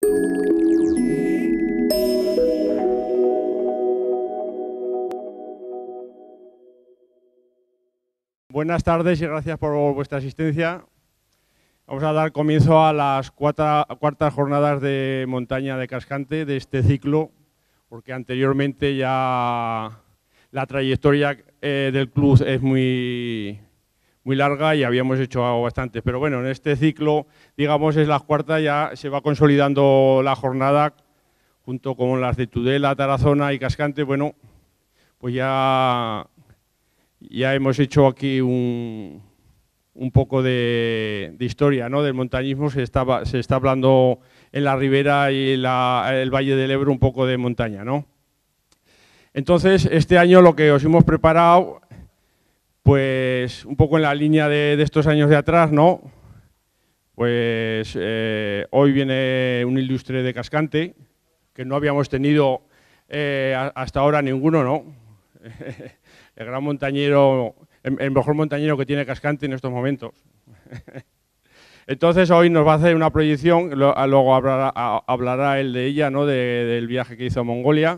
Buenas tardes y gracias por vuestra asistencia. Vamos a dar comienzo a las cuartas jornadas de montaña de Cascante de este ciclo, porque anteriormente ya la trayectoria del club es muy larga y habíamos hecho bastante. Pero bueno, en este ciclo, digamos, es la cuarta, ya se va consolidando la jornada junto con las de Tudela, Tarazona y Cascante. Bueno, pues ya hemos hecho aquí un poco de historia, ¿no? Del montañismo. Se está hablando en la ribera y el Valle del Ebro un poco de montaña, ¿no? Entonces, este año lo que os hemos preparado, pues un poco en la línea de estos años de atrás, ¿no? Pues hoy viene un ilustre de Cascante, que no habíamos tenido hasta ahora ninguno, ¿no? El gran montañero, el mejor montañero que tiene Cascante en estos momentos. Entonces hoy nos va a hacer una proyección, luego hablará él de ella, ¿no? Del viaje que hizo a Mongolia.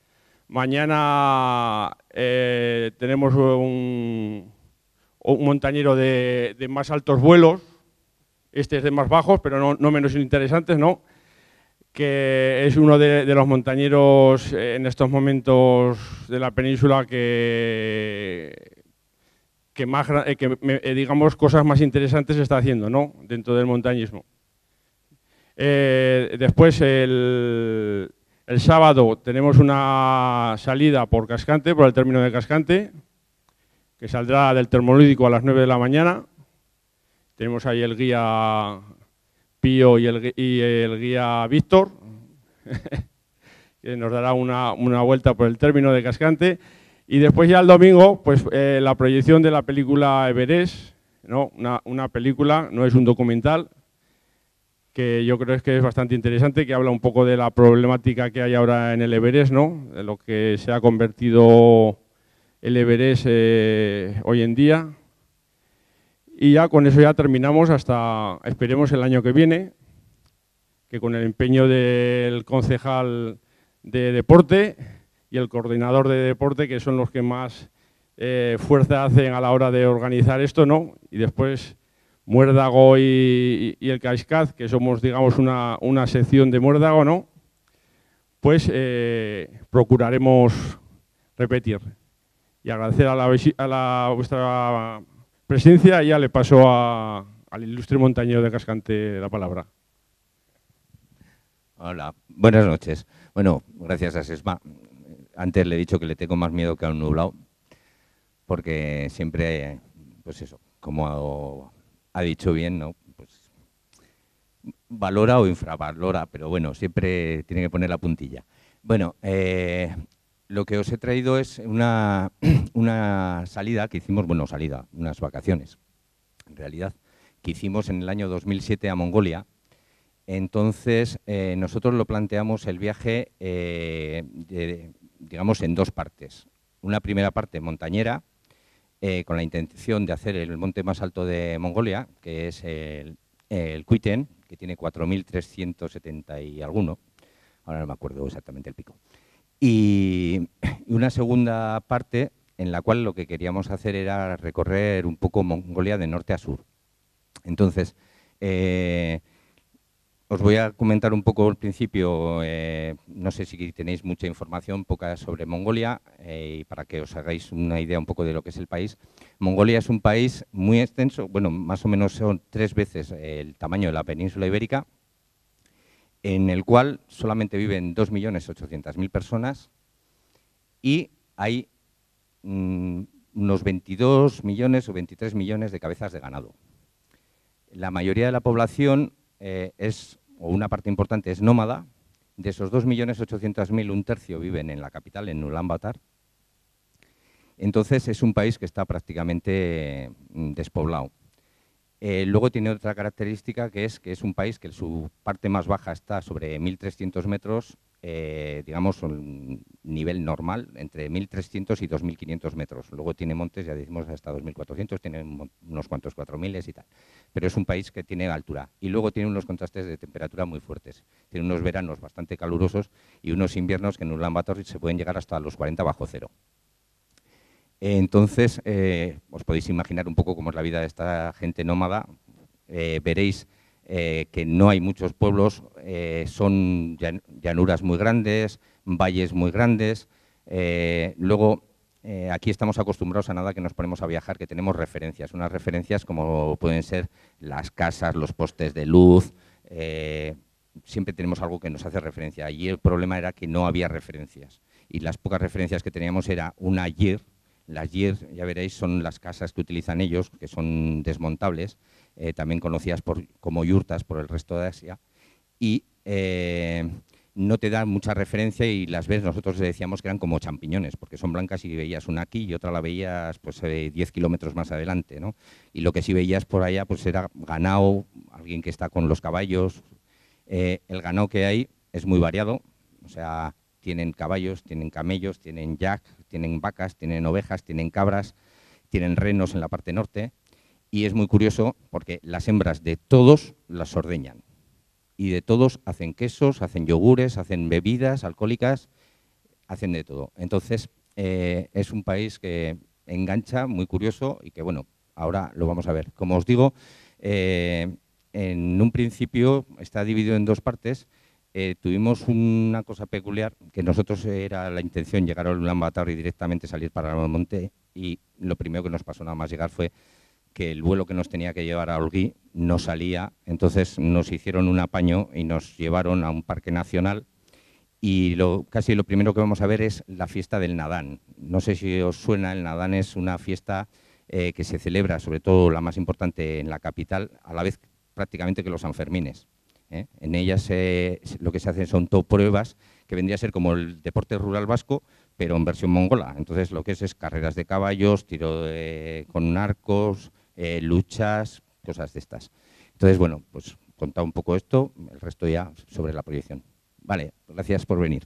Mañana tenemos un montañero de más altos vuelos, este es de más bajos, pero no menos interesantes, ¿no? Que es uno de los montañeros en estos momentos de la península que digamos, cosas más interesantes está haciendo, ¿no? Dentro del montañismo. Después, el sábado, tenemos una salida por Cascante, por el término de Cascante, que saldrá del Termolídico a las 9 de la mañana. Tenemos ahí el guía Pío y el guía Víctor, que nos dará una vuelta por el término de Cascante. Y después ya el domingo, pues la proyección de la película Everest, ¿no? Una película, no es un documental, que yo creo que es bastante interesante, que habla un poco de la problemática que hay ahora en el Everest, ¿no? De lo que se ha convertido el Everest hoy en día. Y ya con eso ya terminamos hasta, esperemos, el año que viene, que con el empeño del concejal de deporte y el coordinador de deporte, que son los que más fuerza hacen a la hora de organizar esto, ¿no? Y después Muérdago y el Caixcaz, que somos, digamos, una sección de Muérdago, ¿no? Pues procuraremos repetir. Y agradecer a vuestra presencia, y ya le paso al ilustre montañero de Cascante la palabra. Hola, buenas noches. Bueno, gracias a Sesma. Antes le he dicho que le tengo más miedo que a un nublado, porque siempre, pues eso, como ha dicho bien, ¿no? Pues valora o infravalora, pero bueno, siempre tiene que poner la puntilla. Bueno, lo que os he traído es una salida que hicimos, bueno, unas vacaciones, en realidad, que hicimos en el año 2007 a Mongolia. Entonces, nosotros lo planteamos el viaje, digamos, en dos partes. Una primera parte montañera, con la intención de hacer el monte más alto de Mongolia, que es el Kuiten, que tiene 4.370 y alguno, ahora no me acuerdo exactamente el pico. Y una segunda parte en la cual lo que queríamos hacer era recorrer un poco Mongolia de norte a sur. Entonces, os voy a comentar un poco al principio, no sé si tenéis mucha información, poca sobre Mongolia, y para que os hagáis una idea un poco de lo que es el país. Mongolia es un país muy extenso, bueno, más o menos son 3 veces el tamaño de la península ibérica, en el cual solamente viven 2.800.000 personas y hay unos 22 millones o 23 millones de cabezas de ganado. La mayoría de la población o una parte importante es nómada. De esos 2.800.000, un tercio viven en la capital, en Ulan Bator. Entonces es un país que está prácticamente despoblado. Luego tiene otra característica, que es un país que su parte más baja está sobre 1.300 metros digamos, un nivel normal entre 1.300 y 2.500 metros. Luego tiene montes, ya decimos, hasta 2.400, tiene unos cuantos 4.000 y tal. Pero es un país que tiene altura. Y luego tiene unos contrastes de temperatura muy fuertes. Tiene unos veranos bastante calurosos y unos inviernos que en Ulan Bator se pueden llegar hasta los 40 bajo cero. Entonces, os podéis imaginar un poco cómo es la vida de esta gente nómada. Veréis que no hay muchos pueblos, son llanuras muy grandes, valles muy grandes. Luego, aquí estamos acostumbrados a nada que nos ponemos a viajar, que tenemos referencias. Unas referencias como pueden ser las casas, los postes de luz. Siempre tenemos algo que nos hace referencia. Allí el problema era que no había referencias. Y las pocas referencias que teníamos era una YIR. Las YIR, ya veréis, son las casas que utilizan ellos, que son desmontables, también conocidas como yurtas por el resto de Asia, y no te dan mucha referencia y las ves, nosotros decíamos que eran como champiñones, porque son blancas y veías una aquí y otra la veías pues 10 kilómetros más adelante, ¿no? Y lo que sí veías por allá pues era ganado, alguien que está con los caballos. El ganado que hay es muy variado, o sea, tienen caballos, tienen camellos, tienen yak, tienen vacas, tienen ovejas, tienen cabras, tienen renos en la parte norte. Y es muy curioso porque las hembras de todos las ordeñan. Y de todos hacen quesos, hacen yogures, hacen bebidas alcohólicas, hacen de todo. Entonces, es un país que engancha, muy curioso y que, bueno, ahora lo vamos a ver. Como os digo, en un principio está dividido en dos partes. Tuvimos una cosa peculiar, que nosotros era la intención llegar a Ulan Bator y directamente salir para el monte, y lo primero que nos pasó nada más llegar fue que el vuelo que nos tenía que llevar a Orgui no salía, entonces nos hicieron un apaño y nos llevaron a un parque nacional y casi lo primero que vamos a ver es la fiesta del Nadán. No sé si os suena, el Nadán es una fiesta que se celebra, sobre todo la más importante en la capital, a la vez prácticamente que los Sanfermines. En ellas lo que se hacen son pruebas que vendría a ser como el deporte rural vasco, pero en versión mongola. Entonces lo que es carreras de caballos, tiro con arcos, luchas, cosas de estas. Entonces, bueno, pues contado un poco esto, el resto ya sobre la proyección. Vale, gracias por venir.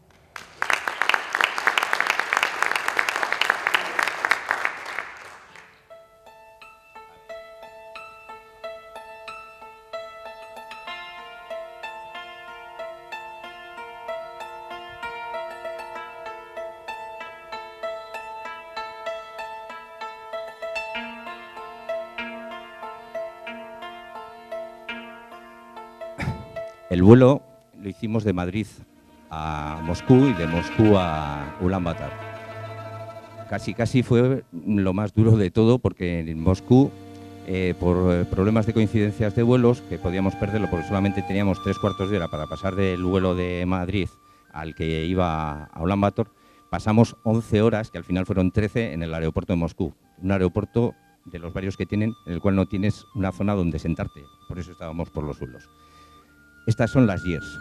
El vuelo lo hicimos de Madrid a Moscú y de Moscú a Ulan Bator. Casi fue lo más duro de todo porque en Moscú, por problemas de coincidencias de vuelos, que podíamos perderlo porque solamente teníamos 3/4 de hora para pasar del vuelo de Madrid al que iba a Ulan Bator, pasamos 11 horas, que al final fueron 13, en el aeropuerto de Moscú. Un aeropuerto de los varios que tienen, en el cual no tienes una zona donde sentarte, por eso estábamos por los suelos. Estas son las YIRs.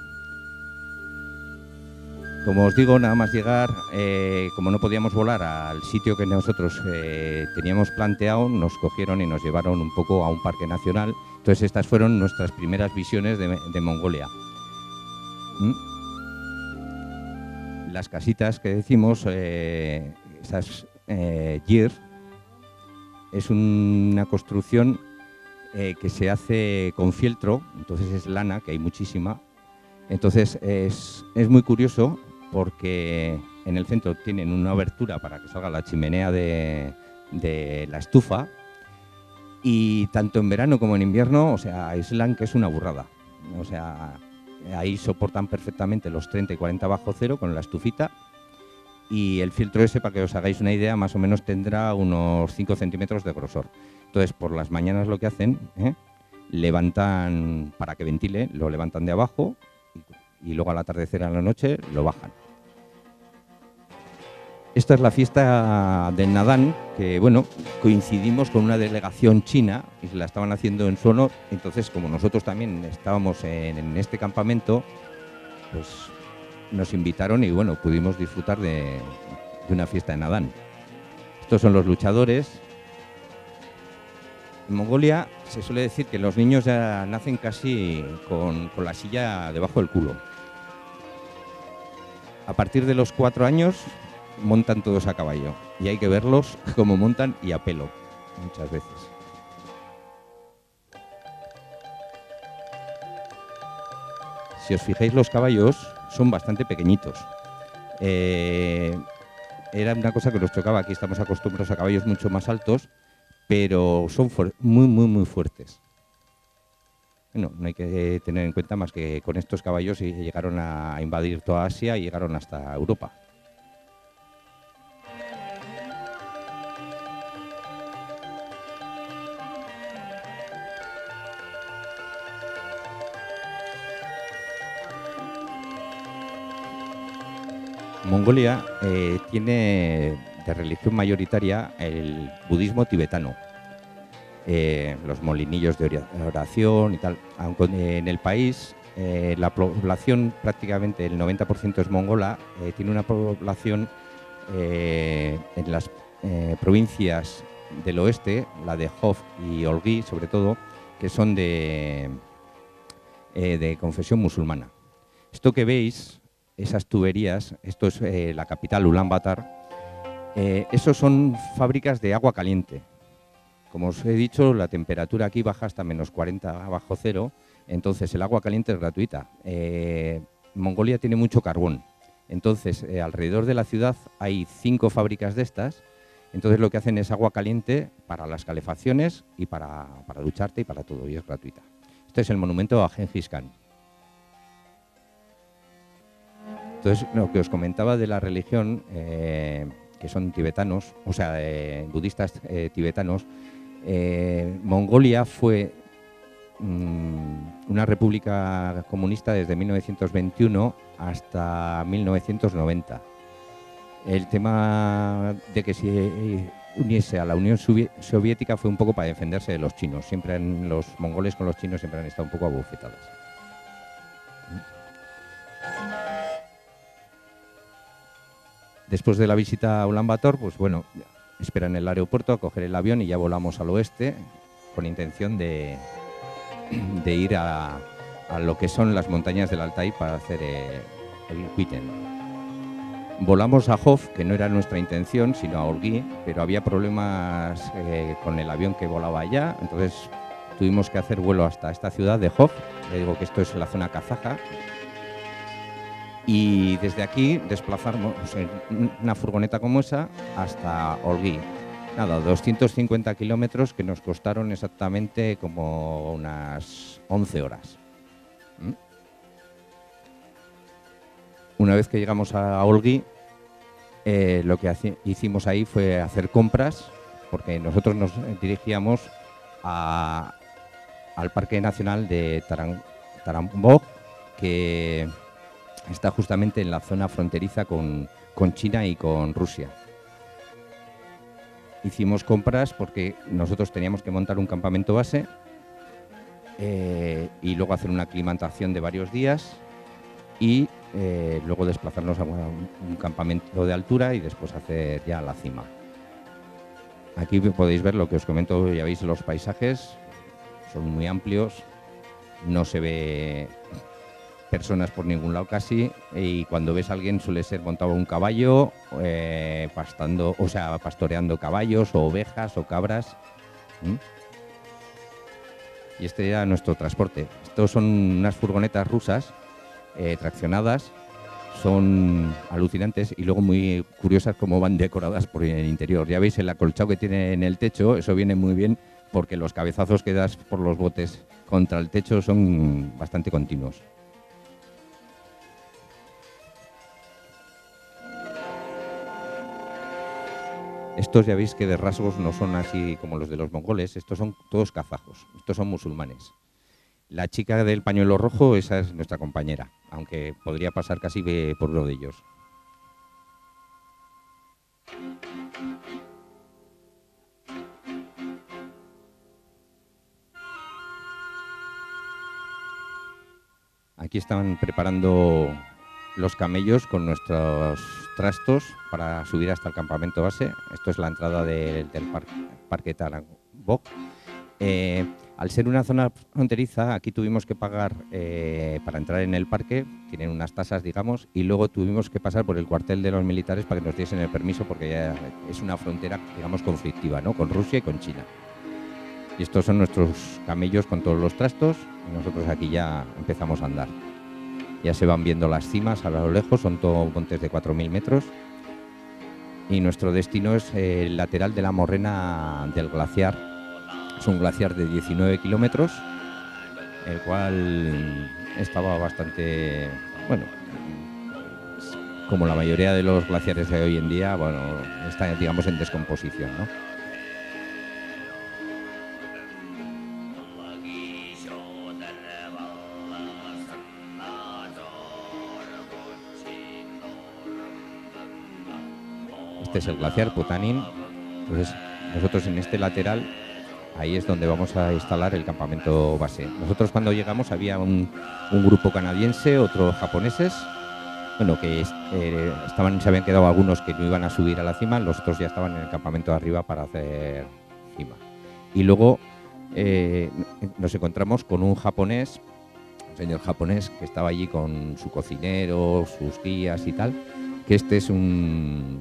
Como os digo, nada más llegar, como no podíamos volar al sitio que nosotros teníamos planteado, nos cogieron y nos llevaron un poco a un parque nacional. Entonces estas fueron nuestras primeras visiones de Mongolia. Las casitas que decimos, esas YIRs, es una construcción que se hace con fieltro, entonces es lana, que hay muchísima. Entonces es muy curioso porque en el centro tienen una abertura para que salga la chimenea de la estufa, y tanto en verano como en invierno, o sea, aíslan, que es una burrada. O sea, ahí soportan perfectamente los 30 y 40 bajo cero con la estufita, y el filtro ese, para que os hagáis una idea, más o menos tendrá unos 5 centímetros de grosor. Entonces, por las mañanas lo que hacen, levantan, para que ventile, lo levantan de abajo y luego al atardecer a la noche lo bajan. Esta es la fiesta del Nadán, que bueno, coincidimos con una delegación china y se la estaban haciendo en su honor. Entonces, como nosotros también estábamos en este campamento, pues nos invitaron y bueno, pudimos disfrutar de una fiesta de Nadán. Estos son los luchadores. En Mongolia se suele decir que los niños ya nacen casi con la silla debajo del culo. A partir de los 4 años montan todos a caballo y hay que verlos cómo montan y a pelo, muchas veces. Si os fijáis, los caballos son bastante pequeñitos. Era una cosa que nos chocaba, aquí estamos acostumbrados a caballos mucho más altos, pero son muy fuertes. Bueno, no hay que tener en cuenta más que con estos caballos llegaron a invadir toda Asia y llegaron hasta Europa. Mongolia tiene de religión mayoritaria el budismo tibetano. Los molinillos de oración y tal. Aunque en el país la población, prácticamente el 90% es mongola, tiene una población en las provincias del oeste, la de Hof y Olgi sobre todo, que son de confesión musulmana. Esto que veis, esas tuberías, esto es la capital Ulaanbaatar, esos son fábricas de agua caliente. Como os he dicho, la temperatura aquí baja hasta menos 40 bajo cero, entonces el agua caliente es gratuita. Mongolia tiene mucho carbón, entonces alrededor de la ciudad hay 5 fábricas de estas, entonces lo que hacen es agua caliente para las calefacciones y para ducharte y para todo, y es gratuita. Este es el monumento a Genghis Khan. Entonces, lo que os comentaba de la religión, que son tibetanos, o sea, budistas tibetanos, Mongolia fue una república comunista desde 1921 hasta 1990. El tema de que se uniese a la Unión Soviética fue un poco para defenderse de los chinos. Siempre los mongoles con los chinos siempre han estado un poco abofetadas. Después de la visita a Ulaanbaatar, pues bueno, esperan en el aeropuerto a coger el avión y ya volamos al oeste con intención de ir a lo que son las montañas del Altai para hacer el Huiten. Volamos a Hof, que no era nuestra intención, sino a Olgi, pero había problemas con el avión que volaba allá, entonces tuvimos que hacer vuelo hasta esta ciudad de Hof. Le digo que esto es la zona kazaja. Y desde aquí desplazarnos en una furgoneta como esa hasta Olgi. Nada, 250 kilómetros que nos costaron exactamente como unas 11 horas. Una vez que llegamos a Olgi, lo que hicimos ahí fue hacer compras, porque nosotros nos dirigíamos al Parque Nacional de Tarambog, que está justamente en la zona fronteriza con China y con Rusia. Hicimos compras porque nosotros teníamos que montar un campamento base y luego hacer una aclimatación de varios días y luego desplazarnos a un campamento de altura y después hacer ya la cima. Aquí podéis ver lo que os comento, ya veis los paisajes, son muy amplios, no se ve personas por ningún lado casi, y cuando ves a alguien suele ser montado un caballo, pastoreando caballos o ovejas o cabras. Y este era nuestro transporte. Estos son unas furgonetas rusas traccionadas, son alucinantes y luego muy curiosas cómo van decoradas por el interior. Ya veis el acolchado que tiene en el techo, eso viene muy bien porque los cabezazos que das por los botes contra el techo son bastante continuos. Estos ya veis que de rasgos no son así como los de los mongoles, estos son todos kazajos, estos son musulmanes. La chica del pañuelo rojo, esa es nuestra compañera, aunque podría pasar casi por uno de ellos. Aquí están preparando los camellos con nuestros trastos para subir hasta el campamento base. Esto es la entrada del parque Tarambog. Al ser una zona fronteriza, aquí tuvimos que pagar para entrar en el parque, tienen unas tasas, digamos, y luego tuvimos que pasar por el cuartel de los militares para que nos diesen el permiso, porque ya es una frontera, digamos, conflictiva, ¿no? Con Rusia y con China. Y estos son nuestros camellos con todos los trastos, y nosotros aquí ya empezamos a andar. Ya se van viendo las cimas a lo lejos, son todos montes de 4.000 metros. Y nuestro destino es el lateral de la morrena del glaciar. Es un glaciar de 19 kilómetros, el cual estaba bastante, bueno, como la mayoría de los glaciares de hoy en día, bueno, está, digamos, en descomposición, ¿no? Este es el glaciar Potanin. Entonces, nosotros en este lateral, ahí es donde vamos a instalar el campamento base. Nosotros cuando llegamos había un grupo canadiense, otros japoneses, bueno, que se habían quedado algunos que no iban a subir a la cima, los otros ya estaban en el campamento de arriba para hacer cima. Y luego nos encontramos con un japonés, un señor japonés que estaba allí con su cocinero, sus guías y tal, que este es un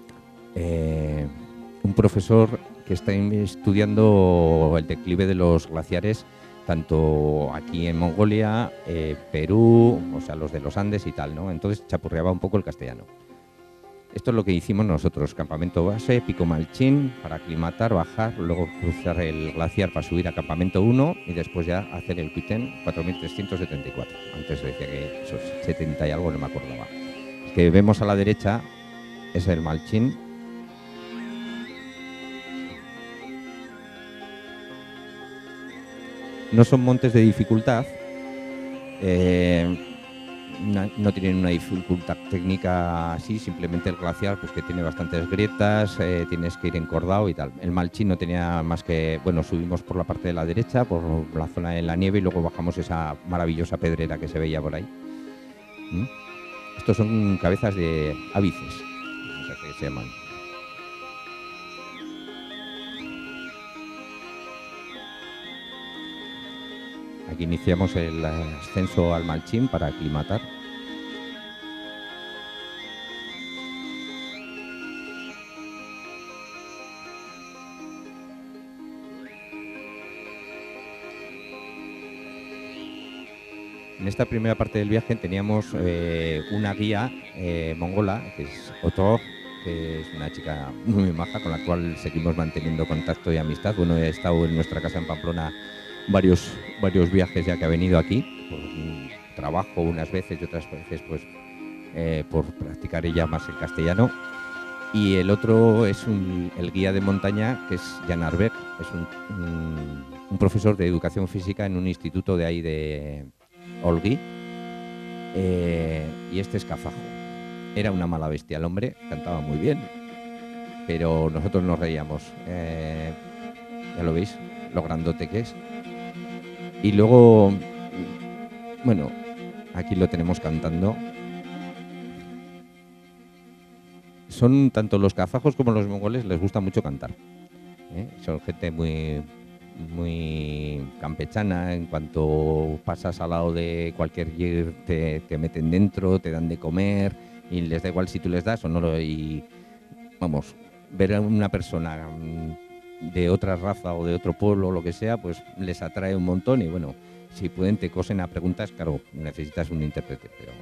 profesor que está estudiando el declive de los glaciares, tanto aquí en Mongolia, Perú, o sea, los de los Andes y tal, ¿no? Entonces chapurreaba un poco el castellano. Esto es lo que hicimos nosotros, campamento base, Pico Malchín, para aclimatar, bajar, luego cruzar el glaciar para subir a campamento 1 y después ya hacer el Cuitén 4374. Antes decía que esos 70 y algo, no me acordaba. El que vemos a la derecha es el Malchín. No son montes de dificultad, no tienen una dificultad técnica así, simplemente el glaciar, pues que tiene bastantes grietas, tienes que ir encordado y tal. El Malchín no tenía más que, bueno, subimos por la parte de la derecha, por la zona de la nieve y luego bajamos esa maravillosa pedrera que se veía por ahí. Estos son cabezas de ábices, o sea, que se llaman. Aquí iniciamos el ascenso al Malchín para aclimatar. En esta primera parte del viaje teníamos una guía mongola, que es Oto, que es una chica muy maja con la cual seguimos manteniendo contacto y amistad. Bueno, he estado en nuestra casa en Pamplona varios viajes ya que ha venido aquí, por trabajo unas veces y otras veces pues por practicar ella más el castellano. Y el otro es el guía de montaña, que es Jan Arbeck, es un profesor de educación física en un instituto de ahí de Olgi, y este es kazajo. Era una mala bestia el hombre, cantaba muy bien, pero nosotros nos reíamos. Ya lo veis, lo grandote que es. Y luego, bueno, aquí lo tenemos cantando. Son tanto los kazajos como los mongoles, les gusta mucho cantar. Son gente muy campechana. En cuanto pasas al lado de cualquier yer, te meten dentro, te dan de comer y les da igual si tú les das o no. Y vamos, ver a una persona de otra raza o de otro pueblo o lo que sea, pues les atrae un montón y bueno, si pueden te cosen a preguntas, claro, necesitas un intérprete, pero...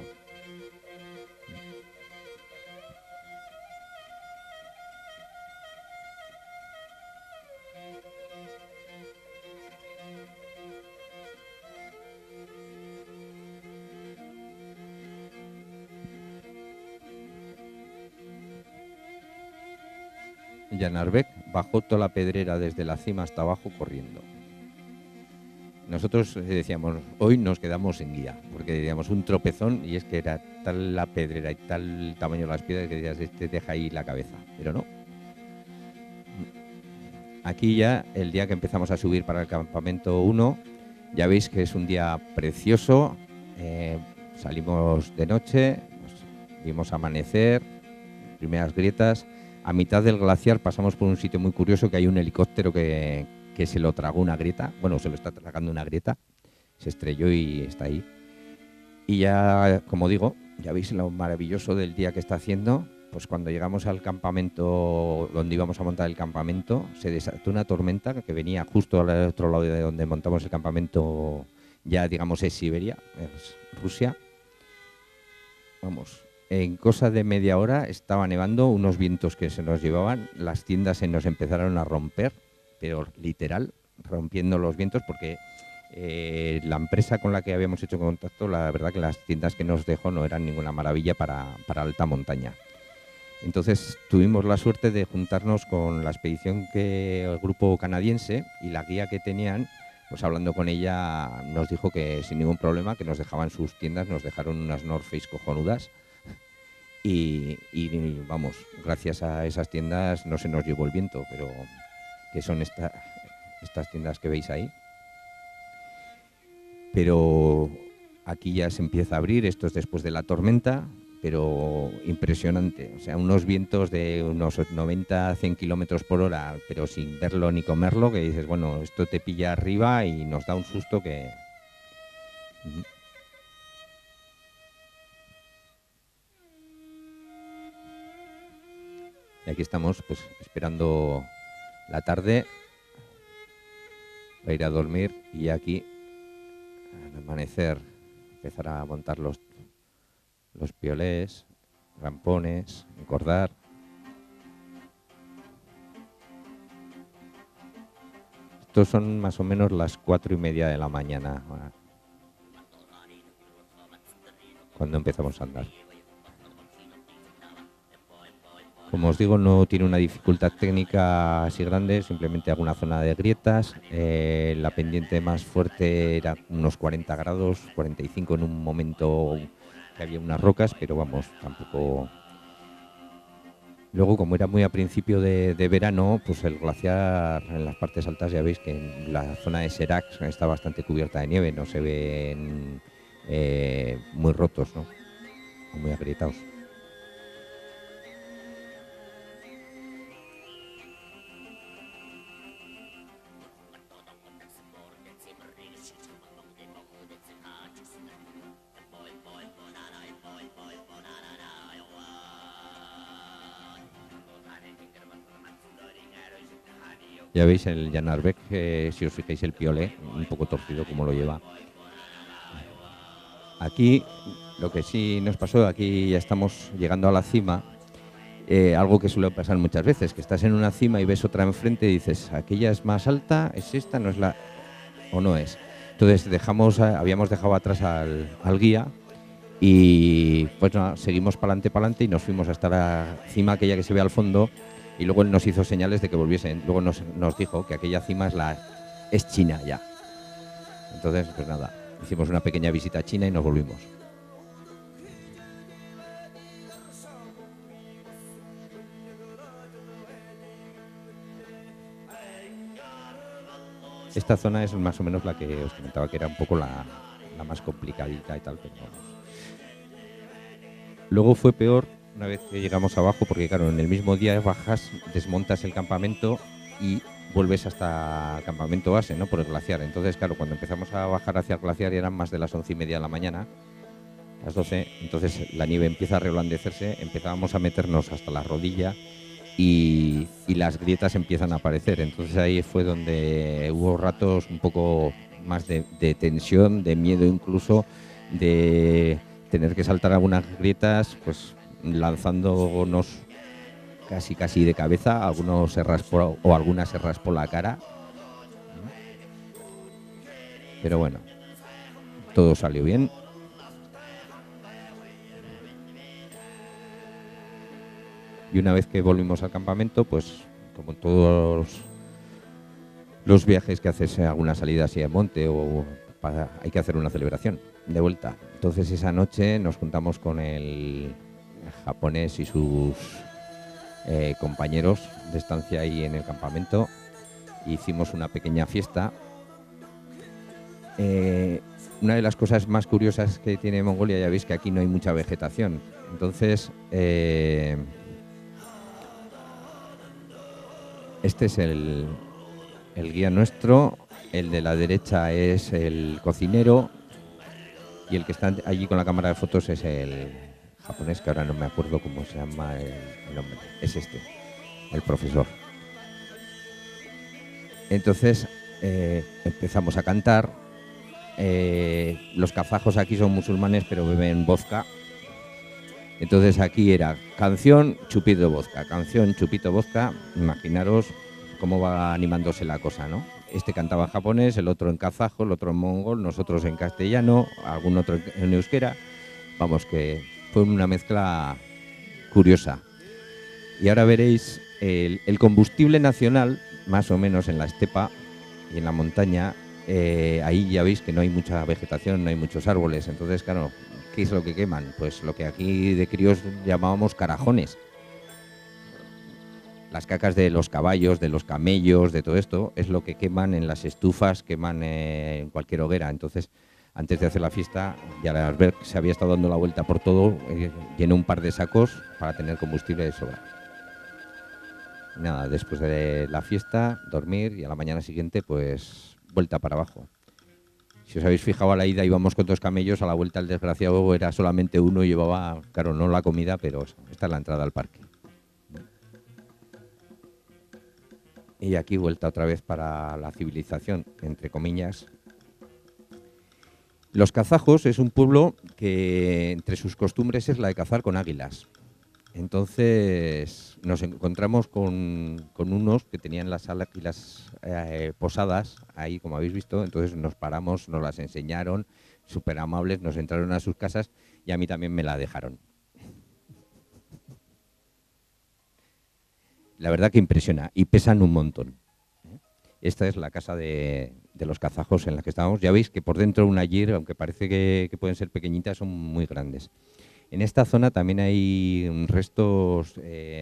Jan Arbeck bajó toda la pedrera desde la cima hasta abajo corriendo. Nosotros decíamos, hoy nos quedamos sin guía, porque diríamos un tropezón y es que era tal la pedrera y tal tamaño de las piedras que decías, este deja ahí la cabeza, pero no. Aquí ya, el día que empezamos a subir para el campamento 1, ya veis que es un día precioso, salimos de noche, vimos amanecer, primeras grietas. A mitad del glaciar pasamos por un sitio muy curioso que hay un helicóptero que que se lo tragó una grieta, bueno, se lo está tragando una grieta, se estrelló y está ahí. Y ya, como digo, ya veis lo maravilloso del día que está haciendo. Pues cuando llegamos al campamento, donde íbamos a montar el campamento, se desató una tormenta que venía justo al otro lado de donde montamos el campamento, ya digamos es Siberia, es Rusia. Vamos, en cosa de media hora estaba nevando, unos vientos que se nos llevaban, las tiendas se nos empezaron a romper, pero literal, rompiendo los vientos, porque la empresa con la que habíamos hecho contacto, la verdad que las tiendas que nos dejó no eran ninguna maravilla para alta montaña. Entonces tuvimos la suerte de juntarnos con la expedición que el grupo canadiense, y la guía que tenían, pues hablando con ella nos dijo que sin ningún problema, que nos dejaban sus tiendas, nos dejaron unas North Face cojonudas y vamos, gracias a esas tiendas no se nos llevó el viento, pero que son estas tiendas que veis ahí. Pero aquí ya se empieza a abrir, esto es después de la tormenta, pero impresionante, o sea, unos vientos de unos 90-100 kilómetros por hora, pero sin verlo ni comerlo, que dices, bueno, esto te pilla arriba y nos da un susto que... Y aquí estamos, pues, esperando la tarde para ir a dormir, y aquí, al amanecer, empezar a montar los piolés, rampones, encordar. Estos son más o menos las 4:30 de la mañana, cuando empezamos a andar. Como os digo, no tiene una dificultad técnica así grande, simplemente alguna zona de grietas. La pendiente más fuerte era unos 40 grados, 45 en un momento que había unas rocas, pero vamos, tampoco... Luego, como era muy a principio de verano, pues el glaciar en las partes altas, ya veis que en la zona de Seracs está bastante cubierta de nieve, no se ven muy rotos, ¿no? Muy agrietados. Ya veis el Janarbek, si os fijáis el piolé, un poco torcido como lo lleva. Aquí, lo que sí nos pasó, aquí ya estamos llegando a la cima, algo que suele pasar muchas veces, que estás en una cima y ves otra enfrente y dices, aquella es más alta, es esta, no es la... o no es. Entonces habíamos dejado atrás al guía y pues nada, seguimos para adelante y nos fuimos hasta la cima aquella que se ve al fondo. Y luego él nos hizo señales de que volviesen. Luego nos dijo que aquella cima es China ya. Entonces, pues nada, hicimos una pequeña visita a China y nos volvimos. Esta zona es más o menos la que os comentaba que era un poco la más complicadita y tal. Pero vamos. Luego fue peor una vez que llegamos abajo, porque claro, en el mismo día bajas, desmontas el campamento y vuelves hasta el campamento base, ¿no? Por el glaciar. Entonces, claro, cuando empezamos a bajar hacia el glaciar eran más de las 11:30 de la mañana, las 12, entonces la nieve empieza a reblandecerse, empezábamos a meternos hasta la rodilla y las grietas empiezan a aparecer. Entonces ahí fue donde hubo ratos un poco más de tensión, de miedo incluso, de tener que saltar algunas grietas, pues lanzándonos casi de cabeza, algunos se raspó o alguna se raspó la cara, pero bueno, todo salió bien. Y una vez que volvimos al campamento, pues como todos los viajes que haces, alguna salida así de monte hay que hacer una celebración de vuelta. Entonces esa noche nos juntamos con el japonés y sus compañeros de estancia ahí en el campamento. Hicimos una pequeña fiesta. Una de las cosas más curiosas que tiene Mongolia, ya veis que aquí no hay mucha vegetación. Entonces, este es el el guía nuestro, el de la derecha es el cocinero y el que está allí con la cámara de fotos es el japonés, que ahora no me acuerdo cómo se llama el nombre. Es este, el profesor. Entonces empezamos a cantar. Los kazajos aquí son musulmanes, pero beben vodka. Entonces aquí era canción, chupito vodka, canción, chupito vodka. Imaginaros cómo va animándose la cosa, ¿no? Este cantaba en japonés, el otro en kazajo, el otro en mongol, nosotros en castellano, algún otro en euskera. Vamos, que fue una mezcla curiosa. Y ahora veréis el combustible nacional, más o menos en la estepa y en la montaña. Ahí ya veis que no hay mucha vegetación, no hay muchos árboles. Entonces, claro, ¿qué es lo que queman? Pues lo que aquí de críos llamábamos carajones. Las cacas de los caballos, de los camellos, de todo esto, es lo que queman en las estufas, queman en cualquier hoguera. Entonces, antes de hacer la fiesta, ya al ver que se había estado dando la vuelta por todo, llené un par de sacos para tener combustible de sobra. Nada, después de la fiesta, dormir y a la mañana siguiente, pues, vuelta para abajo. Si os habéis fijado, a la ida íbamos con 2 camellos, a la vuelta el desgraciado era solamente uno y llevaba, claro, no la comida, pero esta es la entrada al parque. Y aquí vuelta otra vez para la civilización, entre comillas. Los kazajos es un pueblo que entre sus costumbres es la de cazar con águilas. Entonces nos encontramos con unos que tenían las águilas posadas ahí, como habéis visto. Entonces nos paramos, nos las enseñaron, súper amables, nos entraron a sus casas y a mí también me la dejaron. La verdad que impresiona y pesan un montón. Esta es la casa de los kazajos en la que estábamos. Ya veis que por dentro una yir, aunque parece que pueden ser pequeñitas, son muy grandes. En esta zona también hay restos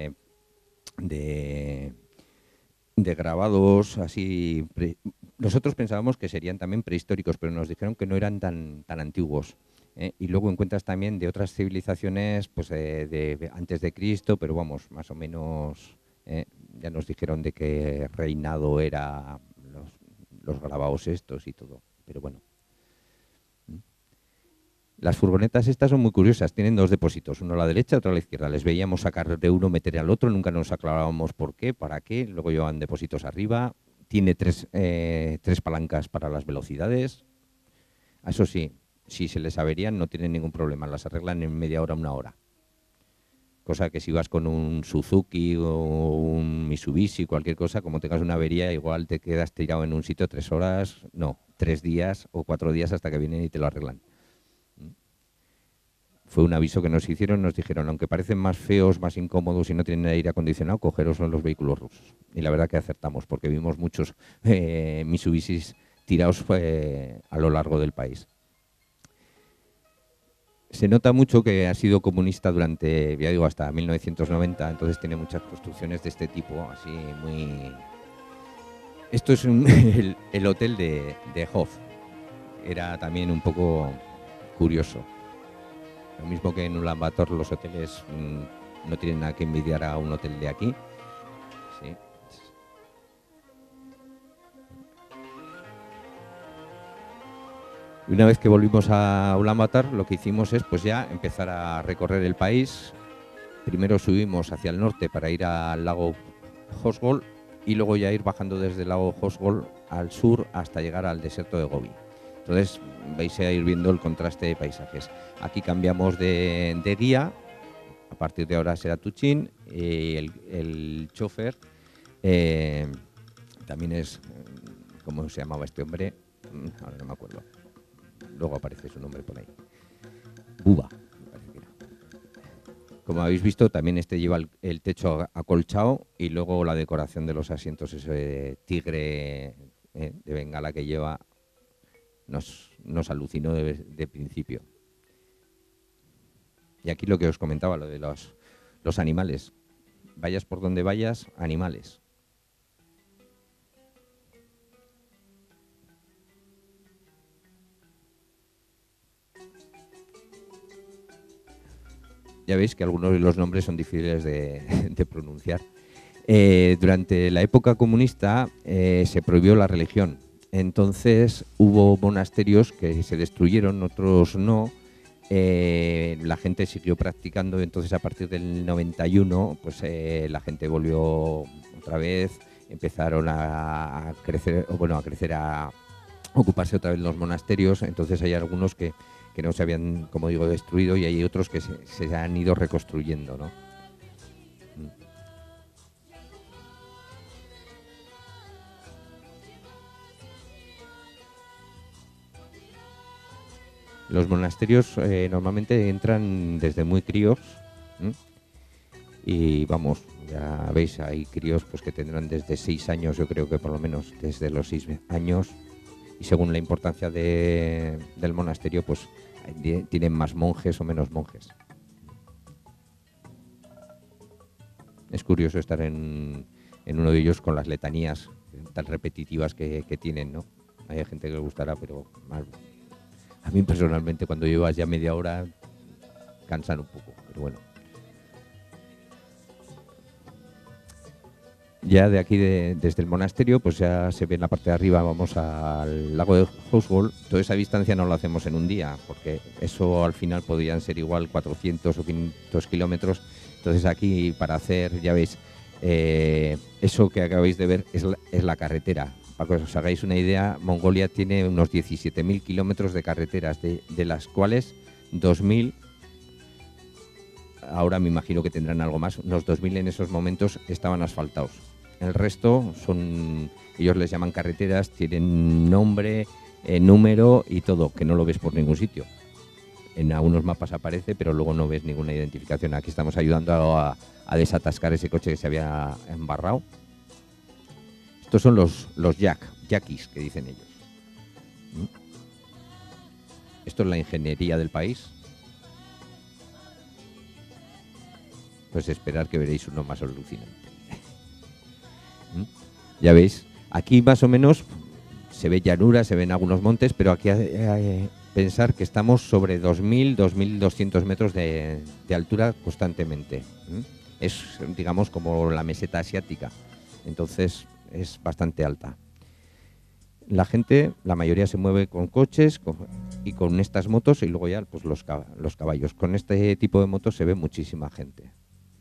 de grabados así. Nosotros pensábamos que serían también prehistóricos, pero nos dijeron que no eran tan antiguos. Y luego encuentras también de otras civilizaciones, pues de antes de Cristo, pero vamos, más o menos ya nos dijeron de qué reinado era los grabados estos y todo. Pero bueno. Las furgonetas estas son muy curiosas, tienen 2 depósitos, uno a la derecha y otro a la izquierda. Les veíamos sacar de uno, meter al otro, nunca nos aclarábamos por qué, para qué. Luego llevaban depósitos arriba. Tiene 3 palancas para las velocidades. Eso sí, si se les averían no tienen ningún problema, las arreglan en media hora, 1 hora. Cosa que si vas con un Suzuki o un Mitsubishi, cualquier cosa, como tengas una avería, igual te quedas tirado en un sitio 3 horas, no, 3 días o 4 días hasta que vienen y te lo arreglan. Fue un aviso que nos hicieron, nos dijeron, aunque parecen más feos, más incómodos y no tienen aire acondicionado, cogeros los vehículos rusos. Y la verdad que acertamos, porque vimos muchos Mitsubishis tirados a lo largo del país. Se nota mucho que ha sido comunista durante, ya digo, hasta 1990, entonces tiene muchas construcciones de este tipo, así muy... Esto es el hotel de Hof. Era también un poco curioso. Lo mismo que en Ulan Bator los hoteles no tienen nada que envidiar a un hotel de aquí. Sí. Y una vez que volvimos a Ulan Bator, lo que hicimos es pues ya empezar a recorrer el país. Primero subimos hacia el norte para ir al lago Hosgol y luego ya ir bajando desde el lago Hosgol al sur hasta llegar al desierto de Gobi. Entonces vais a ir viendo el contraste de paisajes. Aquí cambiamos de guía, a partir de ahora será Tuchin, y el chofer también es, ¿cómo se llamaba este hombre? Ahora no me acuerdo, luego aparece su nombre por ahí. Buba, me parece que era. Como habéis visto, también este lleva el techo acolchado y luego la decoración de los asientos, ese tigre de Bengala que lleva. Nos alucinó de principio. Y aquí lo que os comentaba, lo de los animales. Vayas por donde vayas, animales. Ya veis que algunos de los nombres son difíciles de pronunciar. Durante la época comunista se prohibió la religión. Entonces hubo monasterios que se destruyeron, otros no. La gente siguió practicando, entonces a partir del 91 pues la gente volvió otra vez, empezaron a crecer, a ocuparse otra vez los monasterios. Entonces hay algunos que no se habían, como digo, destruido, y hay otros que se han ido reconstruyendo, ¿no? Los monasterios normalmente entran desde muy críos, ¿m? Y vamos, ya veis, hay críos pues que tendrán desde 6 años, yo creo que por lo menos desde los 6 años, y según la importancia del monasterio, pues tienen más monjes o menos monjes. Es curioso estar en uno de ellos con las letanías tan repetitivas que tienen, ¿no? Hay gente que le gustará, pero a mí personalmente cuando llevas ya media hora cansan un poco, pero bueno. Ya de aquí, desde el monasterio, pues ya se ve en la parte de arriba, vamos al lago de Housegol. Toda esa distancia no lo hacemos en un día, porque eso al final podrían ser igual 400 o 500 kilómetros. Entonces aquí, para hacer, ya veis, eso que acabáis de ver es la carretera. Para que os hagáis una idea, Mongolia tiene unos 17.000 kilómetros de carreteras, de las cuales 2.000, ahora me imagino que tendrán algo más, unos 2.000 en esos momentos estaban asfaltados. El resto son, ellos les llaman carreteras, tienen nombre, número y todo, que no lo ves por ningún sitio. En algunos mapas aparece, pero luego no ves ninguna identificación. Aquí estamos ayudando a desatascar ese coche que se había embarrado. Estos son los yaquis, que dicen ellos. Esto es la ingeniería del país. Pues esperar que veréis uno más alucinante. Ya veis, aquí más o menos se ve llanura, se ven algunos montes, pero aquí pensar que estamos sobre 2.000, 2.200 metros de altura constantemente. Es, digamos, como la meseta asiática. Entonces es bastante alta. La gente, la mayoría se mueve con coches y con estas motos, y luego ya pues los caballos. Con este tipo de motos se ve muchísima gente.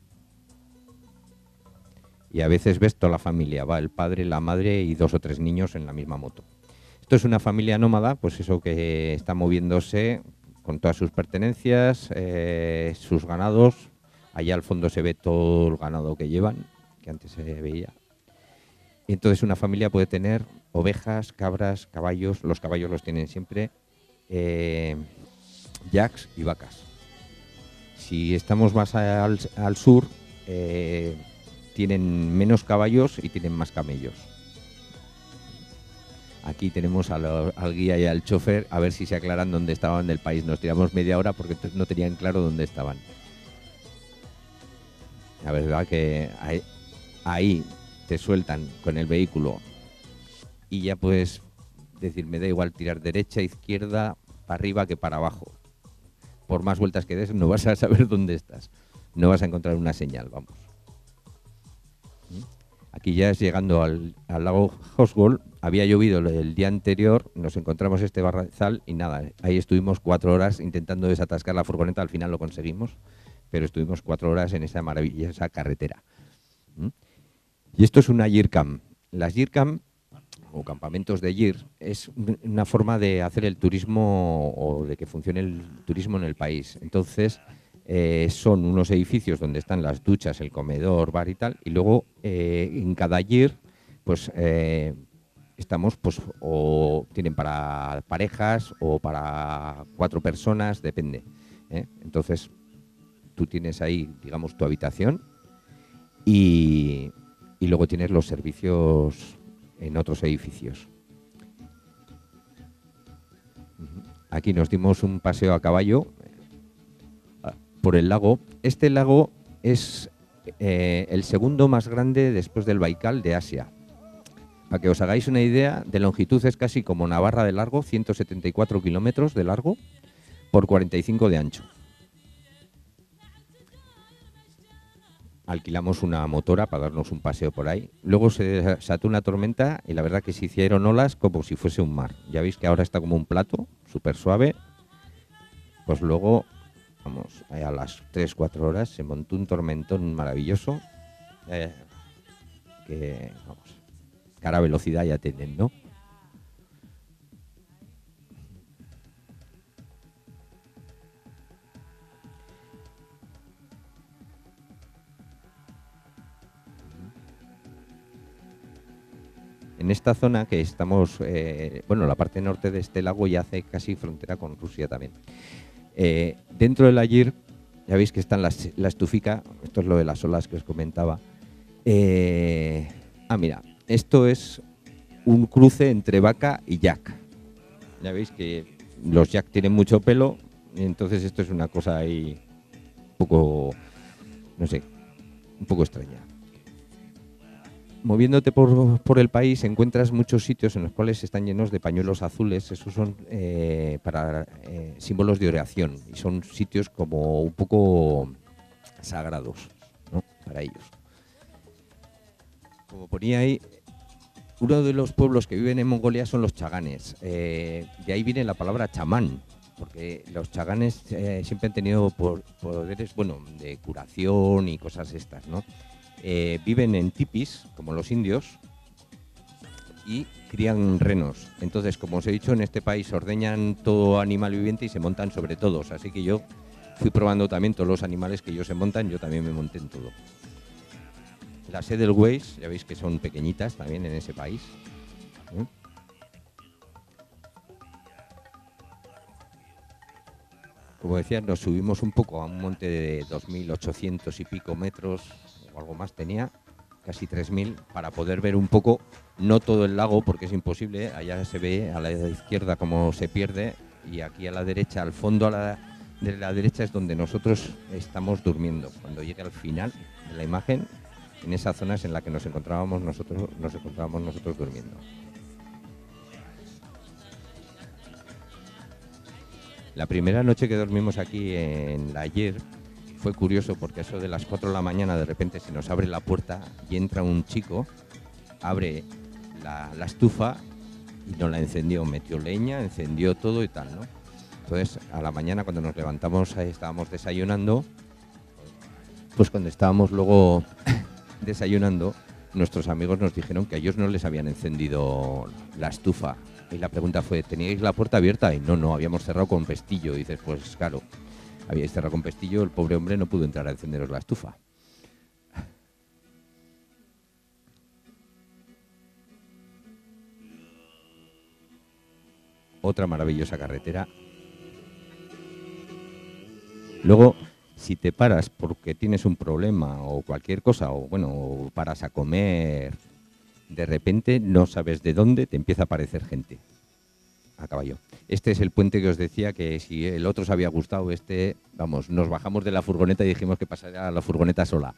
Y a veces ves toda la familia, va el padre, la madre y 2 o 3 niños en la misma moto. Esto es una familia nómada, pues eso, que está moviéndose con todas sus pertenencias, sus ganados. Allá al fondo se ve todo el ganado que llevan, que antes se veía. Y entonces una familia puede tener ovejas, cabras, caballos. Los caballos los tienen siempre, yaks y vacas. Si estamos más al sur, tienen menos caballos y tienen más camellos. Aquí tenemos al guía y al chofer, a ver si se aclaran dónde estaban del país. Nos tiramos media hora porque no tenían claro dónde estaban. La verdad que ahí te sueltan con el vehículo y ya puedes decir, me da igual tirar derecha, izquierda, para arriba que para abajo. Por más vueltas que des, no vas a saber dónde estás. No vas a encontrar una señal, vamos. Aquí ya es llegando al lago Housegol. Había llovido el día anterior, nos encontramos este barranzal y nada, ahí estuvimos 4 horas intentando desatascar la furgoneta. Al final lo conseguimos, pero estuvimos 4 horas en esa maravillosa carretera. Y esto es una yircam. Las yircam, o campamentos de yir, es una forma de hacer el turismo o de que funcione el turismo en el país. Entonces, son unos edificios donde están las duchas, el comedor, bar y tal, y luego en cada yir, pues estamos, pues, o tienen para parejas o para 4 personas, depende. Entonces, tú tienes ahí, digamos, tu habitación y luego tienes los servicios en otros edificios. Aquí nos dimos un paseo a caballo por el lago. Este lago es el segundo más grande después del Baikal de Asia. Para que os hagáis una idea, de longitud es casi como Navarra de largo, 174 kilómetros de largo por 45 de ancho. alquilamos una motora para darnos un paseo por ahí. Luego se desató una tormenta y la verdad que se hicieron olas como si fuese un mar. Ya veis que ahora está como un plato, súper suave. Pues luego, vamos, a las 3-4 horas se montó un tormentón maravilloso. Que, vamos, cara a velocidad ya tienen, ¿no? En esta zona que estamos, bueno, la parte norte de este lago ya hace casi frontera con Rusia también. Dentro del Ayr, ya veis que están la estufica, esto es lo de las olas que os comentaba. Mira, esto es un cruce entre vaca y yak. Ya veis que los yak tienen mucho pelo, y entonces esto es una cosa ahí un poco, no sé, un poco extraña. Moviéndote por el país encuentras muchos sitios en los cuales están llenos de pañuelos azules. Esos son para símbolos de oración y son sitios como un poco sagrados, ¿no? Para ellos. Como ponía ahí, uno de los pueblos que viven en Mongolia son los chaganes. De ahí viene la palabra chamán, porque los chaganes siempre han tenido poderes, bueno, de curación y cosas estas, ¿no? Viven en tipis, como los indios, y crían renos. Entonces, como os he dicho, en este país ordeñan todo animal viviente y se montan sobre todos. Así que yo fui probando también todos los animales que ellos se montan, yo también me monté en todo. Las Edelweiss, ya veis que son pequeñitas también en ese país. Como decía, nos subimos un poco a un monte de 2.800 y pico metros, o algo más tenía, casi 3.000, para poder ver un poco, no todo el lago, porque es imposible. Allá se ve a la izquierda cómo se pierde, y aquí a la derecha, al fondo de la derecha es donde nosotros estamos durmiendo. Cuando llegue al final de la imagen, en esa zona es en la que nos encontrábamos nosotros durmiendo. La primera noche que dormimos aquí en la Ayr fue curioso porque eso de las 4 de la mañana de repente se nos abre la puerta y entra un chico, abre la estufa y nos la encendió, metió leña, encendió todo y tal, ¿no? Entonces a la mañana cuando nos levantamos estábamos desayunando, pues cuando estábamos luego desayunando, nuestros amigos nos dijeron que a ellos no les habían encendido la estufa. Y la pregunta fue, ¿teníais la puerta abierta? Y no, habíamos cerrado con pestillo. Y dices, pues claro, habíais cerrado con pestillo, el pobre hombre no pudo entrar a encenderos la estufa. Otra maravillosa carretera. Luego, si te paras porque tienes un problema o cualquier cosa, o bueno, o paras a comer, de repente no sabes de dónde te empieza a aparecer gente a caballo. Este es el puente que os decía que si el otro os había gustado, vamos, nos bajamos de la furgoneta y dijimos que pasaría la furgoneta sola.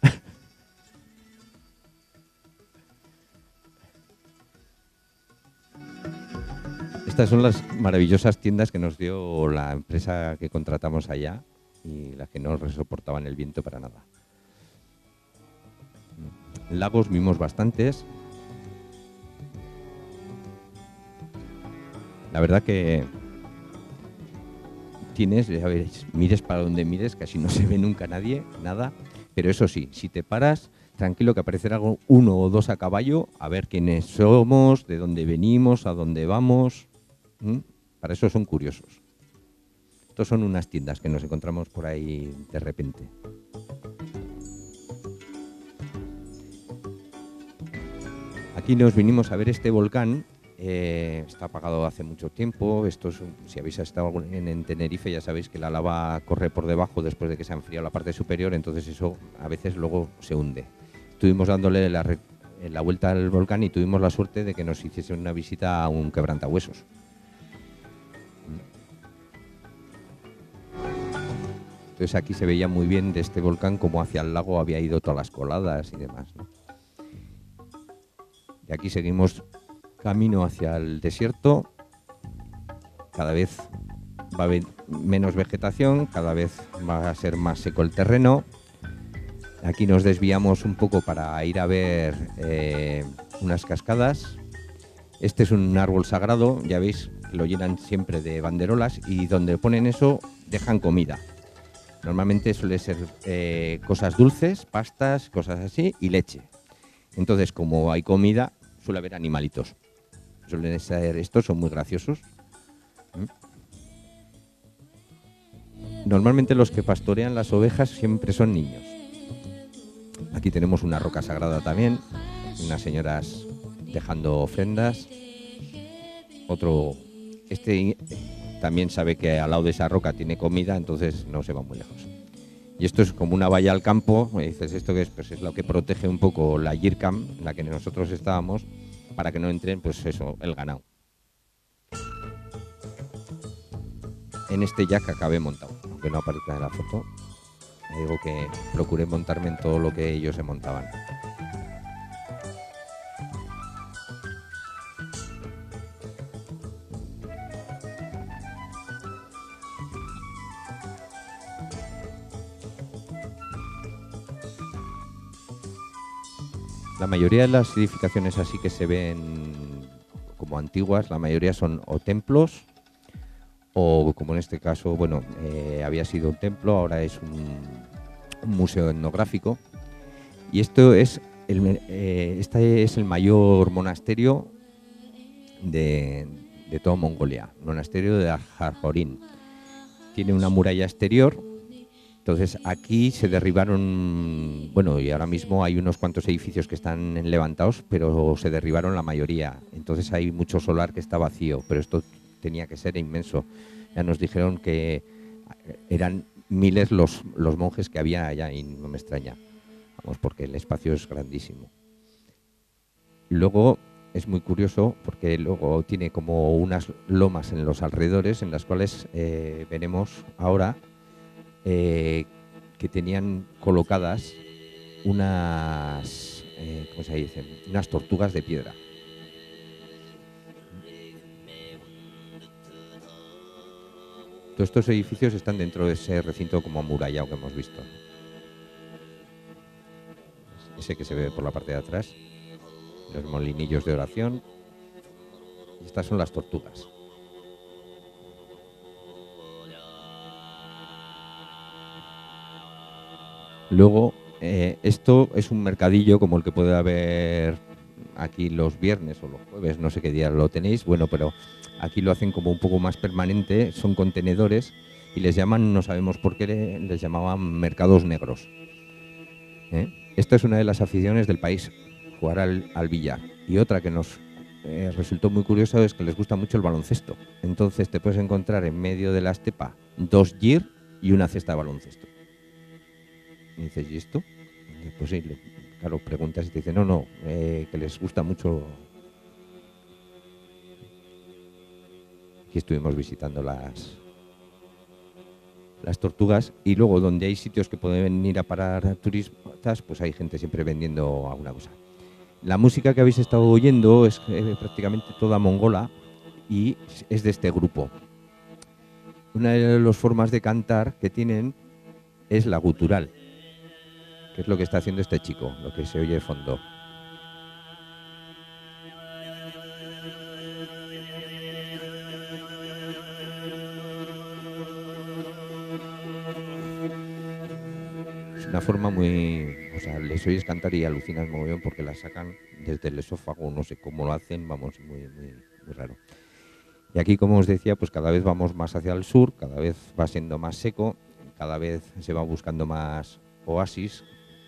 Estas son las maravillosas tiendas que nos dio la empresa que contratamos allá y las que no soportaban el viento para nada. Lagos vimos bastantes. La verdad que tienes, ya veréis, mires para donde mires, casi no se ve nunca nadie, nada. Pero eso sí, si te paras, tranquilo que aparecerá uno o dos a caballo, a ver quiénes somos, de dónde venimos, a dónde vamos. Para eso son curiosos. Estos son unas tiendas que nos encontramos por ahí de repente. Aquí nos vinimos a ver este volcán. Está apagado hace mucho tiempo. Si habéis estado en Tenerife ya sabéis que la lava corre por debajo después de que se ha enfriado la parte superior, entonces eso a veces luego se hunde. Estuvimos dándole la vuelta al volcán y tuvimos la suerte de que nos hiciesen una visita a un quebrantahuesos. Entonces aquí se veía muy bien de este volcán cómo hacia el lago había ido todas las coladas y demás, ¿no? Y aquí seguimos camino hacia el desierto. Cada vez va a haber menos vegetación, cada vez va a ser más seco el terreno. Aquí nos desviamos un poco para ir a ver unas cascadas. Este es un árbol sagrado, ya veis, lo llenan siempre de banderolas y donde ponen eso dejan comida. Normalmente suele ser cosas dulces, pastas, cosas así y leche. Entonces, como hay comida, suele haber animalitos. Suelen ser estos, son muy graciosos. Normalmente los que pastorean las ovejas siempre son niños. Aquí tenemos una roca sagrada también, unas señoras dejando ofrendas. Este también sabe que al lado de esa roca tiene comida, entonces no se va muy lejos. Y esto es como una valla al campo. Me dices, ¿esto qué es? Pues es lo que protege un poco la YIRCAM, en la que nosotros estábamos, para que no entren, pues eso, el ganado. En este jack acabé montado, aunque no aparezca en la foto. Digo que procuré montarme en todo lo que ellos se montaban. La mayoría de las edificaciones así que se ven como antiguas, la mayoría son o templos o, como en este caso, bueno, había sido un templo, ahora es un museo etnográfico. Y este es el mayor monasterio de toda Mongolia, el monasterio de Arjorín. Tiene una muralla exterior. Entonces aquí se derribaron, bueno, y ahora mismo hay unos cuantos edificios que están levantados, pero se derribaron la mayoría. Entonces hay mucho solar que está vacío, pero esto tenía que ser inmenso. Ya nos dijeron que eran miles los monjes que había allá y no me extraña, vamos, porque el espacio es grandísimo. Luego es muy curioso porque luego tiene como unas lomas en los alrededores en las cuales veremos ahora que tenían colocadas unas, ¿cómo se dice? Unas tortugas de piedra. Todos estos edificios están dentro de ese recinto como amurallado que hemos visto. Ese que se ve por la parte de atrás, los molinillos de oración. Y estas son las tortugas. Luego, esto es un mercadillo como el que puede haber aquí los viernes o los jueves, no sé qué día lo tenéis, bueno, pero aquí lo hacen como un poco más permanente, son contenedores y les llaman, no sabemos por qué, les llamaban mercados negros. Esta es una de las aficiones del país, jugar al billar. Y otra que nos resultó muy curiosa es que les gusta mucho el baloncesto. Entonces te puedes encontrar en medio de la estepa 2 GIR y una cesta de baloncesto. Y dices, ¿y esto? Pues sí, claro, preguntas y te dicen, no, que les gusta mucho. Aquí estuvimos visitando las tortugas y luego donde hay sitios que pueden ir a parar turistas, pues hay gente siempre vendiendo alguna cosa. La música que habéis estado oyendo es prácticamente toda mongola y es de este grupo. Una de las formas de cantar que tienen es la gutural, que es lo que está haciendo este chico, lo que se oye de fondo. Es una forma muy... O sea, les oyes cantar y alucinas mogollón porque la sacan desde el esófago, no sé cómo lo hacen, vamos, muy raro. Y aquí, como os decía, pues cada vez vamos más hacia el sur, cada vez va siendo más seco, cada vez se va buscando más oasis.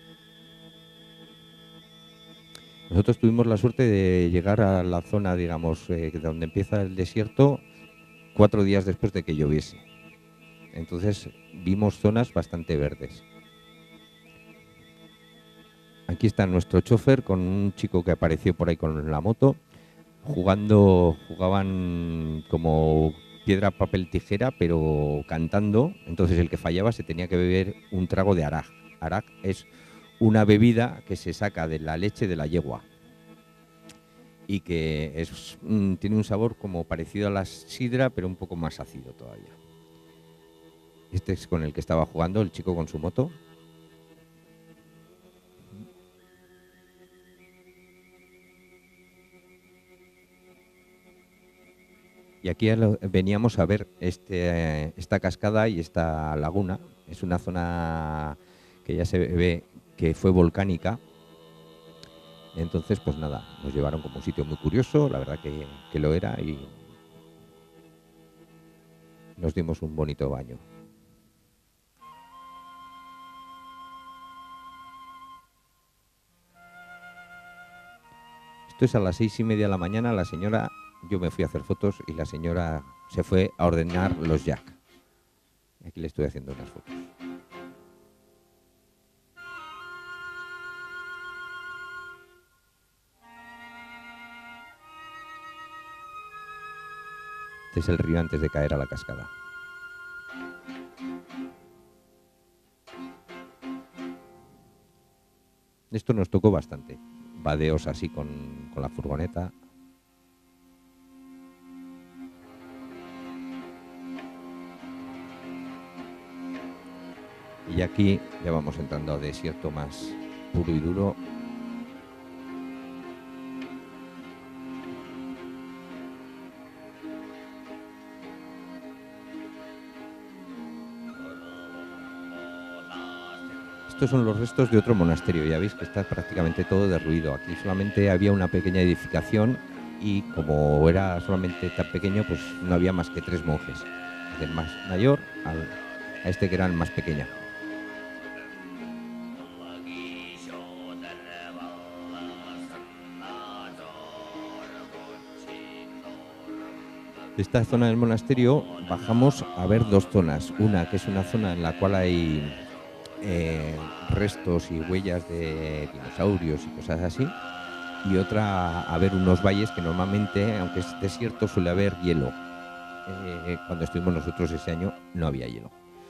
Nosotros tuvimos la suerte de llegar a la zona, digamos, donde empieza el desierto 4 días después de que lloviese. Entonces vimos zonas bastante verdes. Aquí está nuestro chofer con un chico que apareció por ahí con la moto. Jugaban como piedra, papel, tijera, pero cantando. Entonces el que fallaba se tenía que beber un trago de arak. Arak es una bebida que se saca de la leche de la yegua y que tiene un sabor como parecido a la sidra, pero un poco más ácido todavía. Este es con el que estaba jugando el chico con su moto. Y aquí veníamos a ver esta cascada y esta laguna. Es una zona que ya se ve que fue volcánica. Entonces, pues nada, nos llevaron como un sitio muy curioso, la verdad que lo era, y nos dimos un bonito baño. Esto es a las 6:30 de la mañana, la señora, yo me fui a hacer fotos y la señora se fue a ordenar los jack. Aquí le estoy haciendo unas fotos. Este es el río antes de caer a la cascada. Esto nos tocó bastante. Vadeos así con la furgoneta. Y aquí ya vamos entrando a desierto más puro y duro. Estos son los restos de otro monasterio, ya veis que está prácticamente todo derruido. Aquí solamente había una pequeña edificación y como era solamente tan pequeño, pues no había más que 3 monjes. Del más mayor a este que era el más pequeño. De esta zona del monasterio bajamos a ver 2 zonas. Una que es una zona en la cual hay restos y huellas de dinosaurios y cosas así, y otra a ver unos valles que normalmente, aunque es desierto, suele haber hielo. Cuando estuvimos nosotros ese año no había hielo.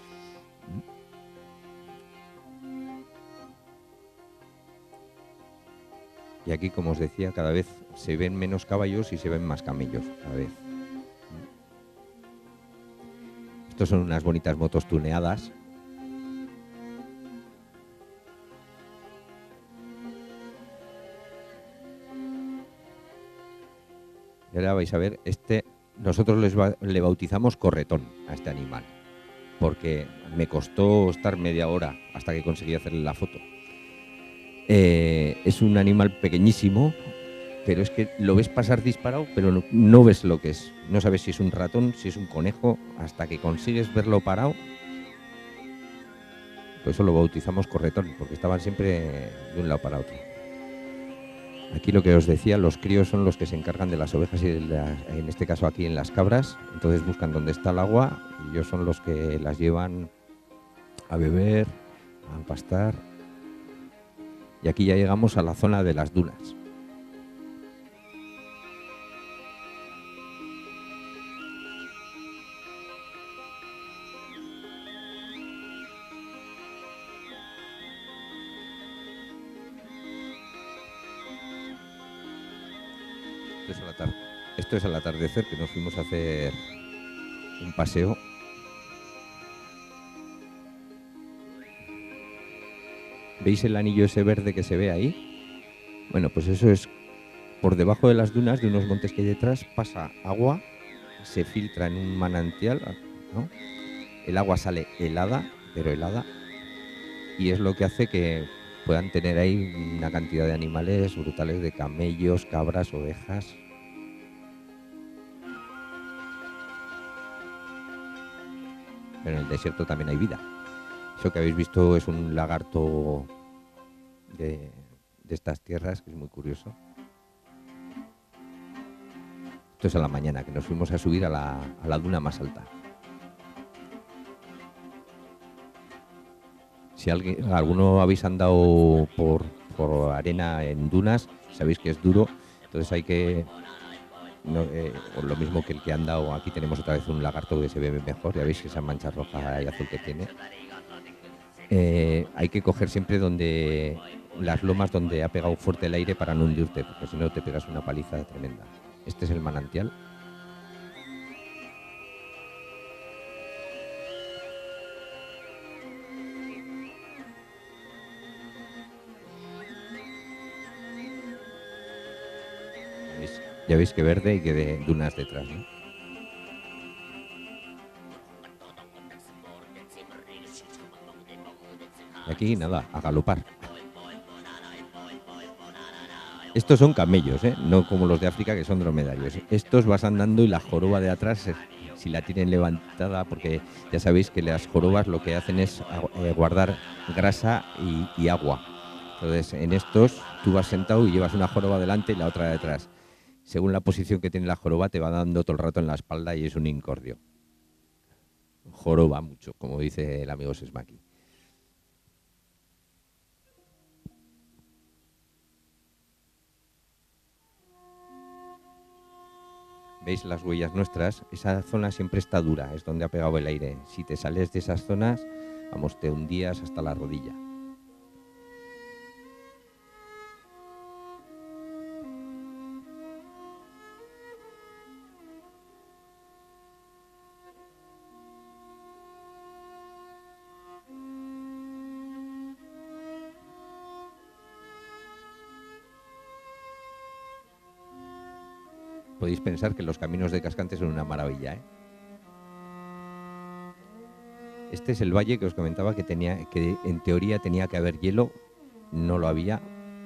Y aquí, como os decía, cada vez se ven menos caballos y se ven más camellos cada vez. Estos son unas bonitas motos tuneadas. Y ahora vais a ver, nosotros le bautizamos corretón a este animal, porque me costó estar media hora hasta que conseguí hacerle la foto. Es un animal pequeñísimo, pero es que lo ves pasar disparado, pero no ves lo que es. No sabes si es un ratón, si es un conejo, hasta que consigues verlo parado. Por eso lo bautizamos corretón, porque estaban siempre de un lado para otro. Aquí lo que os decía, los críos son los que se encargan de las ovejas y en este caso aquí en las cabras. Entonces buscan dónde está el agua y ellos son los que las llevan a beber, a pastar. Y aquí ya llegamos a la zona de las dunas. Esto es al atardecer, que nos fuimos a hacer un paseo. ¿Veis el anillo ese verde que se ve ahí? Bueno, pues eso es por debajo de las dunas, de unos montes que hay detrás, pasa agua, se filtra en un manantial, ¿no? El agua sale helada, pero helada, y es lo que hace que puedan tener ahí una cantidad de animales brutales, de camellos, cabras, ovejas. Pero en el desierto también hay vida. Eso que habéis visto es un lagarto de estas tierras, que es muy curioso. Esto es a la mañana, que nos fuimos a subir a la duna más alta. Si alguno habéis andado por arena en dunas, sabéis que es duro, entonces hay que... lo mismo que el que ha andado, aquí tenemos otra vez un lagarto que se ve mejor, ya veis esa mancha roja y azul que tiene. Hay que coger siempre las lomas donde ha pegado fuerte el aire para no hundirte, porque si no te pegas una paliza tremenda. Este es el manantial. Ya veis que verde y que de dunas detrás, ¿no? Y aquí nada, a galopar. Estos son camellos, no como los de África, que son dromedarios. Estos vas andando y la joroba de atrás, si la tienen levantada, porque ya sabéis que las jorobas lo que hacen es guardar grasa y agua. Entonces, en estos tú vas sentado y llevas una joroba delante y la otra detrás. Según la posición que tiene la joroba, te va dando todo el rato en la espalda y es un incordio. Joroba mucho, como dice el amigo Sesmaki. ¿Veis las huellas nuestras? Esa zona siempre está dura, es donde ha pegado el aire. Si te sales de esas zonas, vamos, te hundías hasta la rodilla. Podéis pensar que los caminos de Cascante son una maravilla, ¿eh? Este es el valle que os comentaba que en teoría tenía que haber hielo, no lo había,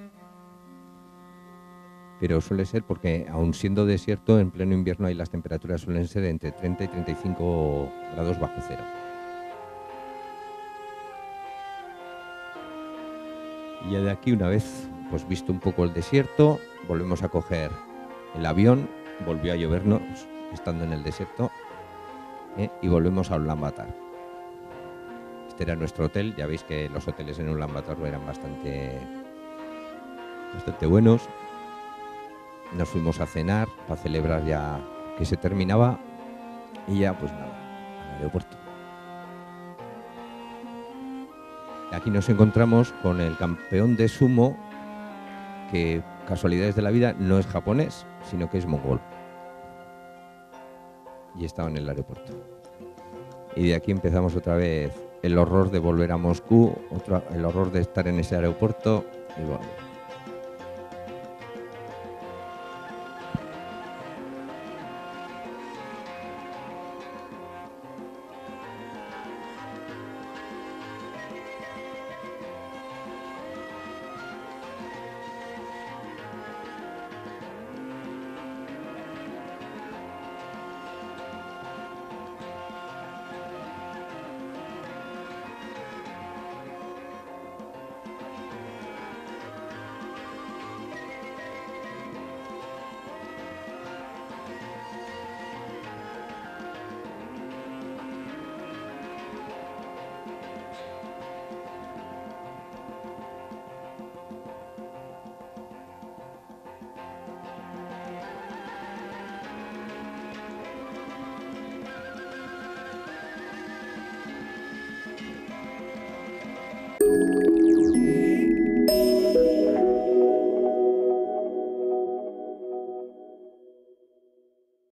pero suele ser porque aun siendo desierto, en pleno invierno ahí las temperaturas suelen ser entre 30 y 35 grados bajo cero. Y ya de aquí, una vez pues visto un poco el desierto, volvemos a coger el avión, volvió a llovernos estando en el desierto, y volvemos a Ulaanbaatar. Este era nuestro hotel, ya veis que los hoteles en Ulaanbaatar eran bastante buenos. Nos fuimos a cenar para celebrar ya que se terminaba y ya pues nada, al aeropuerto. Aquí nos encontramos con el campeón de sumo, que casualidades de la vida no es japonés, sino que es mongol. Y estaba en el aeropuerto. Y de aquí empezamos otra vez el horror de volver a Moscú, el horror de estar en ese aeropuerto y bueno.